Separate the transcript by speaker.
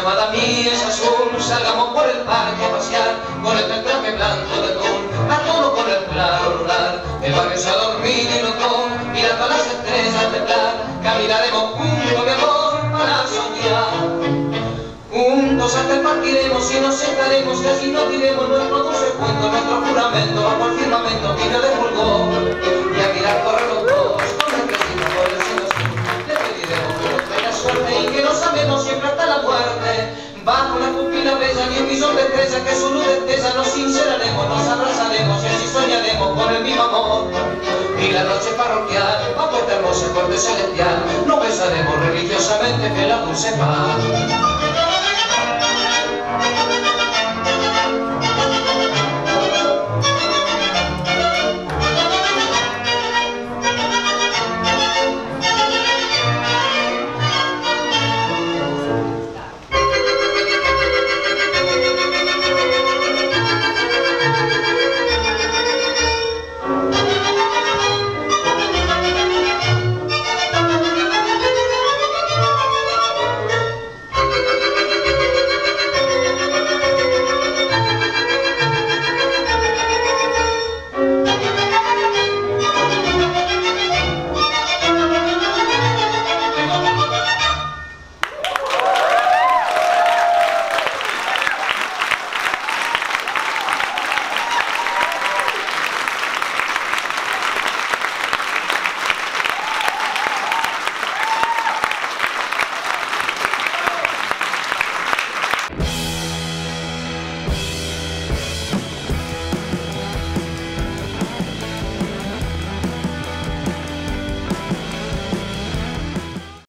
Speaker 1: amada mía es azul, salgamos por el parque a pasear, con el traje blanco de tul, a todo con el claro lunar, el barrio se ha dormido y notó, mirando a las estrellas temblar, caminaremos juntos, mi amor, para soñar. Juntos hasta el parque iremos y nos sentaremos y así nos diremos nuestro dulce cuento, nuestro juramento bajo el firmamento tibio de fulgor, y a mirar correr los dos con nuestrecita por el cielo azul. Le pediremos que nos traiga suerte y que nos amemos siempre hasta la muerte. Bajo la pupila bella y un millón de estrellas que su luz destella, nos sinceraremos, nos abrazaremos y así soñaremos con el mismo amor. Y la noche parroquial, a puerta hermosa, corte celestial, nos besaremos religiosamente en la dulce paz.